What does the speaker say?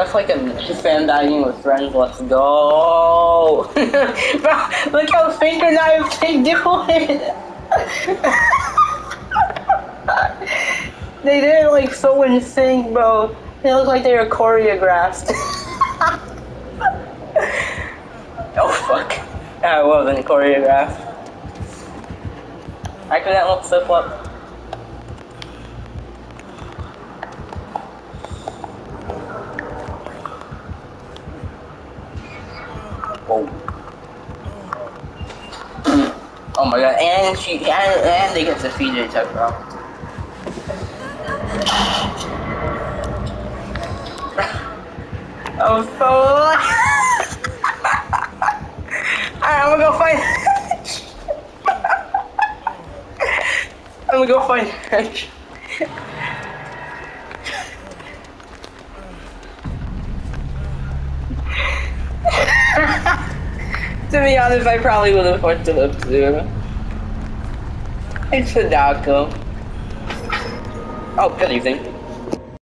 That's like a fan dining with friends. Let's go. Bro, look how synchronized they do it. They did it like so in sync, bro. They look like they were choreographed. Oh fuck. I wasn't choreographed. Accidental slip up. Whoa. Oh my god, and they get defeated, bro. I'm so Alright, I'm gonna go find I'm gonna go find Hench. To be honest, I probably would have fucked it up too. It's Sadako. Oh, good evening.